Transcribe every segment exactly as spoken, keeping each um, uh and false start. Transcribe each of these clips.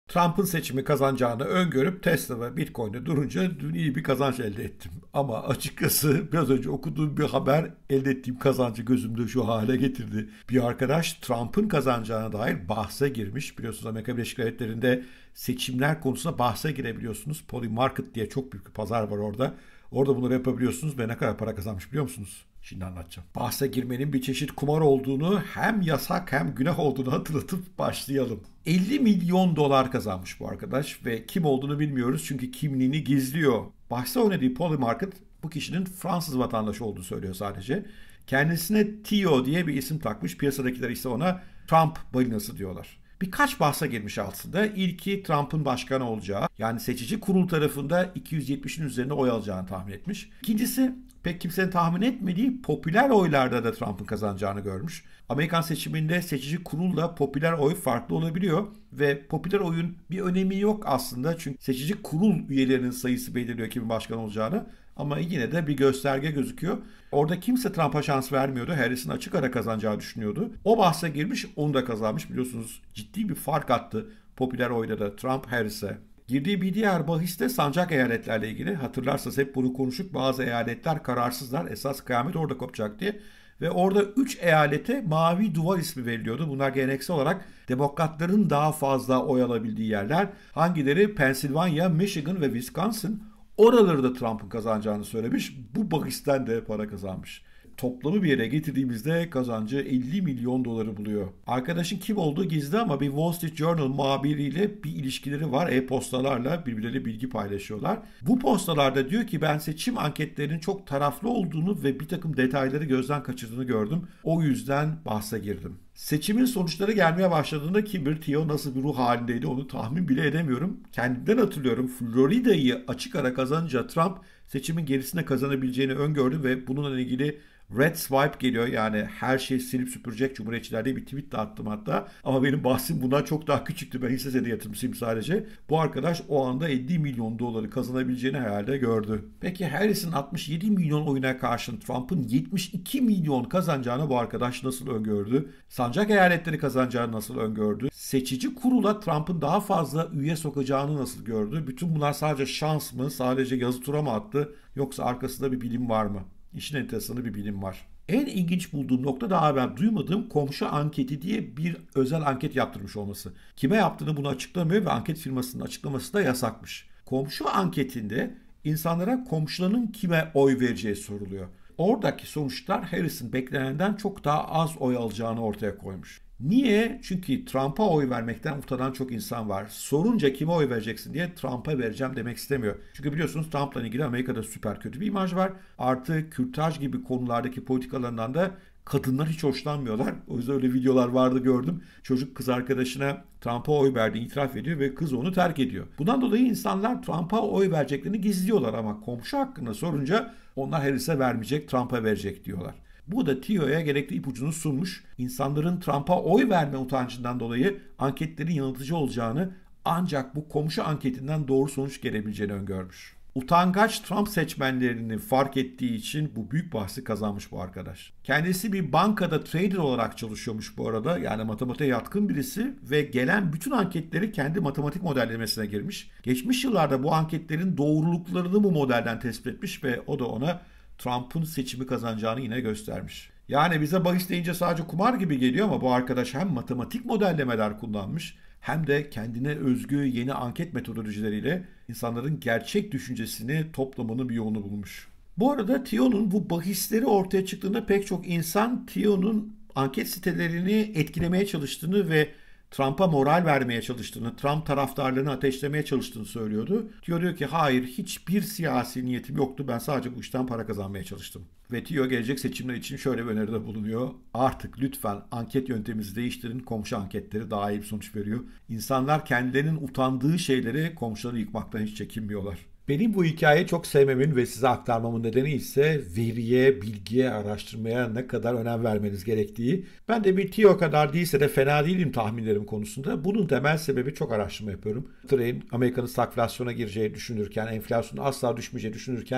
Trump'ın seçimi kazanacağını öngörüp Tesla ve Bitcoin'de durunca dün iyi bir kazanç elde ettim. Ama açıkçası biraz önce okuduğum bir haber elde ettiğim kazancı gözümde şu hale getirdi. Bir arkadaş Trump'ın kazanacağına dair bahse girmiş. Biliyorsunuz Amerika Birleşik Devletleri'nde seçimler konusunda bahse girebiliyorsunuz. Polymarket diye çok büyük bir pazar var orada. Orada bunları yapabiliyorsunuz ve ne kadar para kazanmış biliyor musunuz? Şimdi anlatacağım. Bahse girmenin bir çeşit kumar olduğunu, hem yasak hem günah olduğunu hatırlatıp başlayalım. elli milyon dolar kazanmış bu arkadaş ve kim olduğunu bilmiyoruz çünkü kimliğini gizliyor. Bahse oynadığı Polymarket bu kişinin Fransız vatandaşı olduğunu söylüyor sadece. Kendisine Tio diye bir isim takmış. Piyasadakiler ise ona Trump balinası diyorlar. Birkaç bahse girmiş altında. İlki Trump'ın başkan olacağı, yani seçici kurul tarafında iki yüz yetmişin üzerinde oy alacağını tahmin etmiş. İkincisi pek kimsenin tahmin etmediği popüler oylarda da Trump'ın kazanacağını görmüş. Amerikan seçiminde seçici kurulla popüler oy farklı olabiliyor ve popüler oyun bir önemi yok aslında çünkü seçici kurul üyelerinin sayısı belirliyor kimin başkan olacağını. Ama yine de bir gösterge gözüküyor. Orada kimse Trump'a şans vermiyordu. Harris'in açık ara kazanacağı düşünüyordu. O bahse girmiş, onu da kazanmış. Biliyorsunuz ciddi bir fark attı popüler oyda da Trump Harris'e. Girdiği bir diğer bahis de sancak eyaletlerle ilgili. Hatırlarsanız hep bunu konuştuk. Bazı eyaletler kararsızlar. Esas kıyamet orada kopacak diye. Ve orada üç eyalete mavi duvar ismi veriliyordu. Bunlar geleneksel olarak demokratların daha fazla oy alabildiği yerler. Hangileri? Pennsylvania, Michigan ve Wisconsin. Oraları da Trump'ın kazanacağını söylemiş. Bu bahisten de para kazanmış. Toplamı bir yere getirdiğimizde kazancı elli milyon doları buluyor. Arkadaşın kim olduğu gizli ama bir Wall Street Journal muhabiriyle bir ilişkileri var. E-postalarla birbirleriyle bilgi paylaşıyorlar. Bu postalarda diyor ki ben seçim anketlerinin çok taraflı olduğunu ve bir takım detayları gözden kaçırdığını gördüm. O yüzden bahse girdim. Seçimin sonuçları gelmeye başladığında kim bilir Tio nasıl bir ruh halindeydi onu tahmin bile edemiyorum. Kendimden hatırlıyorum, Florida'yı açık ara kazanınca Trump seçimin gerisine kazanabileceğini öngördü ve bununla ilgili Red Swipe geliyor, yani her şeyi silip süpürecek Cumhuriyetçiler diye bir tweet de attım hatta. Ama benim bahsim bundan çok daha küçüktü. Ben hisse senedi yatırımcısıyım sadece. Bu arkadaş o anda elli milyon doları kazanabileceğini herhalde gördü. Peki Harris'in altmış yedi milyon oyuna karşın Trump'ın yetmiş iki milyon kazanacağını bu arkadaş nasıl öngördü? Sancak eyaletleri kazanacağını nasıl öngördü? Seçici kurula Trump'ın daha fazla üye sokacağını nasıl gördü? Bütün bunlar sadece şans mı? Sadece yazı tura mı attı? Yoksa arkasında bir bilim var mı? İşin enteresanı bir bilim var. En ilginç bulduğum nokta daha evvel duymadığım komşu anketi diye bir özel anket yaptırmış olması. Kime yaptığını bunu açıklamıyor ve anket firmasının açıklaması da yasakmış. Komşu anketinde insanlara komşularının kime oy vereceği soruluyor. Oradaki sonuçlar Harris'in beklenenden çok daha az oy alacağını ortaya koymuş. Niye? Çünkü Trump'a oy vermekten utanan çok insan var. Sorunca kime oy vereceksin diye Trump'a vereceğim demek istemiyor. Çünkü biliyorsunuz Trump'la ilgili Amerika'da süper kötü bir imaj var. Artı kürtaj gibi konulardaki politikalarından da kadınlar hiç hoşlanmıyorlar. O yüzden öyle videolar vardı gördüm. Çocuk kız arkadaşına Trump'a oy verdiğini itiraf ediyor ve kız onu terk ediyor. Bundan dolayı insanlar Trump'a oy vereceklerini gizliyorlar ama komşu hakkında sorunca onlar Harris'e vermeyecek, Trump'a verecek diyorlar. Bu da Tio'ya gerekli ipucunu sunmuş. İnsanların Trump'a oy verme utancından dolayı anketlerin yanıltıcı olacağını, ancak bu komşu anketinden doğru sonuç gelebileceğini öngörmüş. Utangaç Trump seçmenlerini fark ettiği için bu büyük bahsi kazanmış bu arkadaş. Kendisi bir bankada trader olarak çalışıyormuş bu arada. Yani matematiğe yatkın birisi ve gelen bütün anketleri kendi matematik modellemesine girmiş. Geçmiş yıllarda bu anketlerin doğruluklarını bu modelden tespit etmiş ve o da ona Trump'ın seçimi kazanacağını yine göstermiş. Yani bize bahis deyince sadece kumar gibi geliyor ama bu arkadaş hem matematik modellemeler kullanmış hem de kendine özgü yeni anket metodolojileriyle insanların gerçek düşüncesini toplamanın bir yolunu bulmuş. Bu arada Tio'nun bu bahisleri ortaya çıktığında pek çok insan Tio'nun anket sitelerini etkilemeye çalıştığını ve Trump'a moral vermeye çalıştığını, Trump taraftarlarını ateşlemeye çalıştığını söylüyordu. Tio diyor ki hayır, hiçbir siyasi niyetim yoktu. Ben sadece bu işten para kazanmaya çalıştım. Ve Tio gelecek seçimler için şöyle bir öneride bulunuyor. Artık lütfen anket yöntemimizi değiştirin. Komşu anketleri daha iyi bir sonuç veriyor. İnsanlar kendilerinin utandığı şeyleri komşuları yıkmaktan hiç çekinmiyorlar. Benim bu hikayeyi çok sevmemin ve size aktarmamın nedeni ise veriye, bilgiye, araştırmaya ne kadar önem vermeniz gerektiği. Ben de bir Tio kadar değilse de fena değilim tahminlerim konusunda. Bunun temel sebebi çok araştırma yapıyorum. Örneğin Amerika'nın stagflasyona gireceği düşünürken, enflasyonun asla düşmeyeceği düşünürken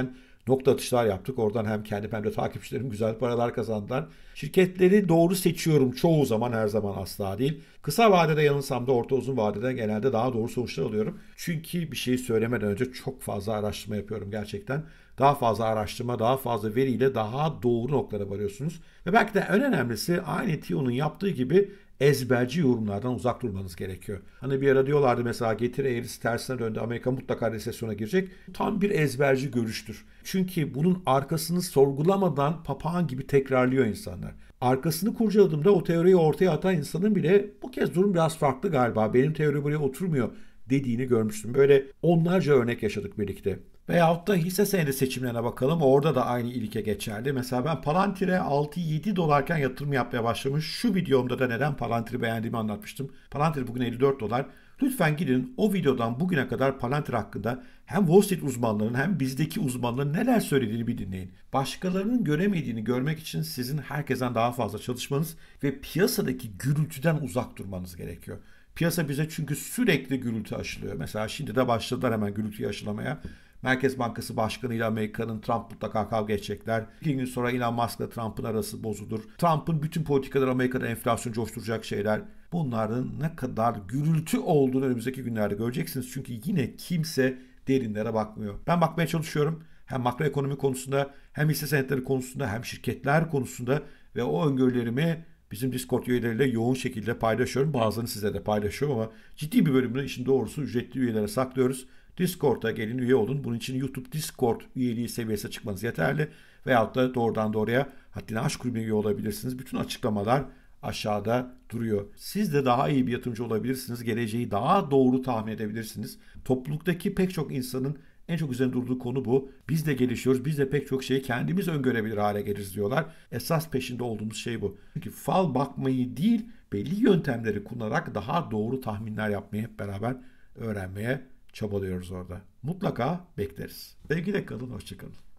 nokta atışlar yaptık. Oradan hem kendim hem de takipçilerim güzel paralar kazandılar. Şirketleri doğru seçiyorum çoğu zaman, her zaman asla değil. Kısa vadede yanılsam da orta uzun vadede genelde daha doğru sonuçlar alıyorum. Çünkü bir şeyi söylemeden önce çok fazla araştırma yapıyorum gerçekten. Daha fazla araştırma, daha fazla veriyle daha doğru noktalara varıyorsunuz. Ve belki de en önemlisi aynı Tio'nun yaptığı gibi ezberci yorumlardan uzak durmanız gerekiyor. Hani bir ara diyorlardı mesela getiri eğrisi tersine döndü, Amerika mutlaka resesyona girecek. Tam bir ezberci görüştür. Çünkü bunun arkasını sorgulamadan papağan gibi tekrarlıyor insanlar. Arkasını kurcaladığımda o teoriyi ortaya atan insanın bile bu kez durum biraz farklı galiba, benim teori buraya oturmuyor dediğini görmüştüm. Böyle onlarca örnek yaşadık birlikte. Veyahut da hisse senedi seçimlerine bakalım. Orada da aynı ilke geçerli. Mesela ben Palantir'e altı yedi dolarken yatırım yapmaya başlamış. Şu videomda da neden Palantir'i beğendiğimi anlatmıştım. Palantir bugün elli dört dolar. Lütfen gidin o videodan bugüne kadar Palantir hakkında hem Wall Street uzmanlarının hem bizdeki uzmanların neler söylediğini bir dinleyin. Başkalarının göremediğini görmek için sizin herkesten daha fazla çalışmanız ve piyasadaki gürültüden uzak durmanız gerekiyor. Piyasa bize çünkü sürekli gürültü aşılıyor. Mesela şimdi de başladılar hemen gürültüyü aşılamaya. Merkez Bankası Başkanı ile Amerika'nın Trump mutlaka kavga edecekler. İki gün sonra Elon Musk ile Trump'ın arası bozulur. Trump'ın bütün politikaları Amerika'da enflasyon coşturacak şeyler. Bunların ne kadar gürültü olduğunu önümüzdeki günlerde göreceksiniz. Çünkü yine kimse derinlere bakmıyor. Ben bakmaya çalışıyorum. Hem makroekonomi konusunda, hem hisse senetleri konusunda, hem şirketler konusunda ve o öngörülerimi bizim Discord üyeleriyle yoğun şekilde paylaşıyorum. Bazılarını size de paylaşıyorum ama ciddi bir bölümünü işin doğrusu ücretli üyelere saklıyoruz. Discord'a gelin, üye olun. Bunun için YouTube Discord üyeliği seviyesine çıkmanız yeterli. Veyahut da doğrudan doğruya Haddini Aşk Kulübü'ne üye olabilirsiniz. Bütün açıklamalar aşağıda duruyor. Siz de daha iyi bir yatırımcı olabilirsiniz. Geleceği daha doğru tahmin edebilirsiniz. Topluluktaki pek çok insanın en çok üzerinde durduğu konu bu. Biz de gelişiyoruz. Biz de pek çok şeyi kendimiz öngörebilir hale geliriz diyorlar. Esas peşinde olduğumuz şey bu. Çünkü fal bakmayı değil, belli yöntemleri kullanarak daha doğru tahminler yapmayı hep beraber öğrenmeye çabalıyoruz orada. Mutlaka bekleriz. Sevgiyle kalın, hoşça kalın.